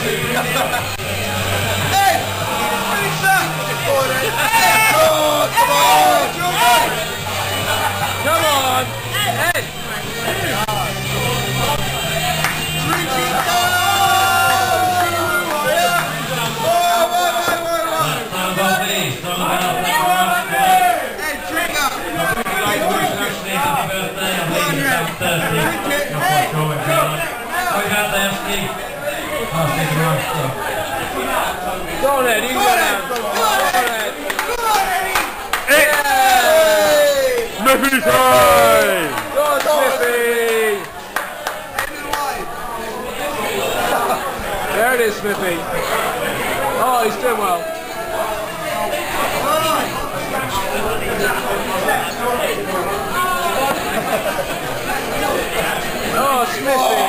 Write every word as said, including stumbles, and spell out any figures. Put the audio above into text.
Ed! Finish that! Oh, come on! Come on! Ed! Drink it down! Ed, drink up! Drink it! Hey! Go on, Ed, you can go down. Go on, Ed. Hey! Smithy time! Go on, Smithy! There it is, Smithy. Oh, he's doing well. Oh, Smithy!